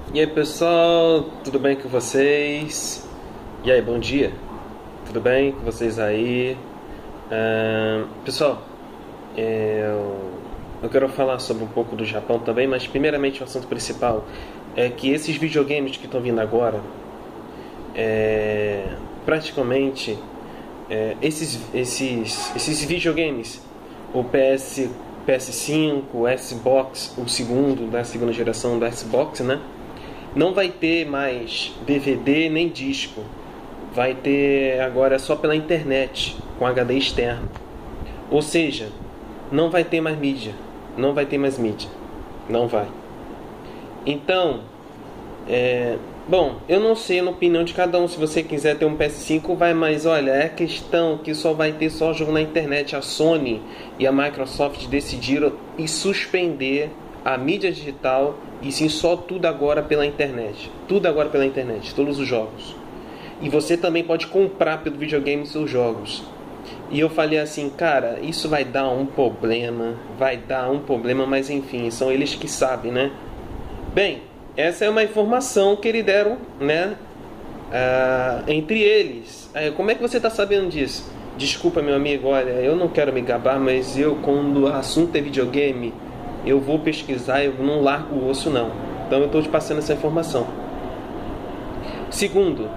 E aí pessoal, tudo bem com vocês? E aí, bom dia, tudo bem com vocês aí? Pessoal, eu quero falar sobre um pouco do Japão também, mas primeiramente o assunto principal é que esses videogames que estão vindo agora, praticamente, esses videogames, o PS5, o Xbox, o segundo, da segunda geração do Xbox, né? Não vai ter mais DVD nem disco. Vai ter agora só pela internet, com HD externo. Ou seja, não vai ter mais mídia. Não vai ter mais mídia. Não vai. Então, bom, eu não sei a opinião de cada um. Se você quiser ter um PS5, vai, mas olha, é questão que só vai ter só jogo na internet. A Sony e a Microsoft decidiram suspender a mídia digital e sim só tudo agora pela internet. Tudo agora pela internet, todos os jogos. E você também pode comprar pelo videogame seus jogos. E eu falei assim, cara, isso vai dar um problema, mas enfim, são eles que sabem, né? Bem, essa é uma informação que eles deram, né? Entre eles. Como é que você está sabendo disso? Desculpa, meu amigo, olha, eu não quero me gabar, mas quando o assunto é videogame, eu vou pesquisar, eu não largo o osso não. Então eu estou te passando essa informação. Segundo,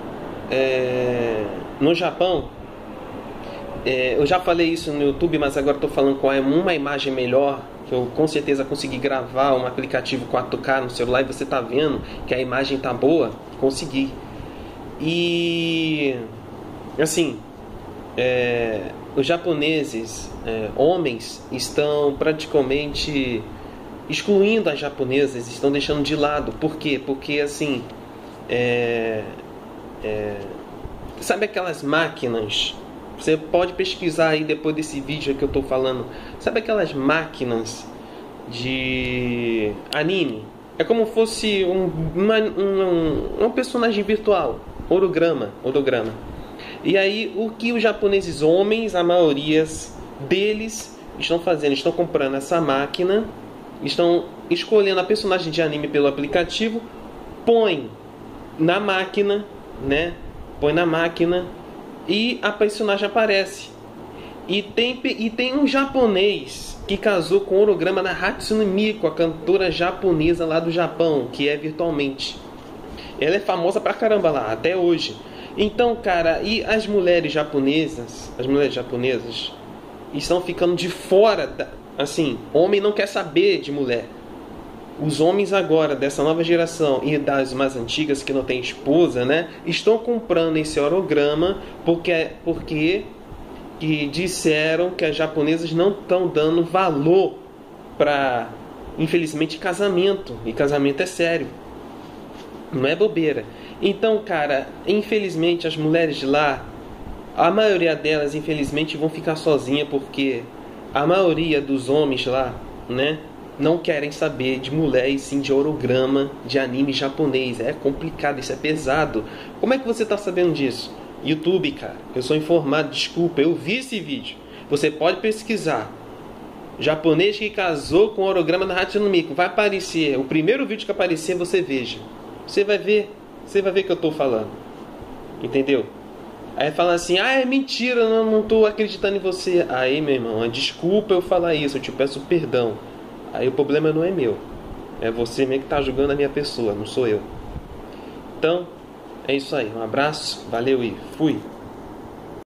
no Japão, eu já falei isso no YouTube, mas agora estou falando com uma imagem melhor, que eu com certeza consegui gravar um aplicativo 4K no celular e você está vendo que a imagem está boa, consegui. E assim, os japoneses, homens, estão praticamente excluindo as japonesas, estão deixando de lado. Por quê? Porque assim, sabe aquelas máquinas? Você pode pesquisar aí depois desse vídeo que eu estou falando. Sabe aquelas máquinas de anime? É como fosse um personagem virtual, holograma. E aí, o que os japoneses homens, a maioria deles, estão fazendo? Estão comprando essa máquina, estão escolhendo a personagem de anime pelo aplicativo, põe na máquina, né? Põe na máquina e a personagem aparece. E tem um japonês que casou com o holograma da Hatsune Miku, a cantora japonesa lá do Japão, que é virtualmente. Ela é famosa pra caramba lá, até hoje. Então, cara, e as mulheres japonesas estão ficando de fora assim, homem não quer saber de mulher. Os homens agora, dessa nova geração e das mais antigas que não têm esposa, né, estão comprando esse holograma porque que disseram que as japonesas não estão dando valor para, infelizmente, casamento. E casamento é sério. Não é bobeira. Então, cara, infelizmente as mulheres de lá, a maioria delas, infelizmente, vão ficar sozinhas porque a maioria dos homens lá, né, não querem saber de mulher e sim de holograma de anime japonês. É complicado, isso é pesado. Como é que você está sabendo disso? YouTube, cara. Eu sou informado, desculpa, eu vi esse vídeo. Você pode pesquisar. Japonês que casou com o holograma da Hatsune Miku. Vai aparecer. O primeiro vídeo que aparecer, você veja. Você vai ver que eu estou falando. Entendeu? Aí fala assim, é mentira, eu não estou acreditando em você. Aí, meu irmão, desculpa eu falar isso, eu te peço perdão. Aí o problema não é meu. É você mesmo que está julgando a minha pessoa, não sou eu. Então, é isso aí. Um abraço, valeu e fui.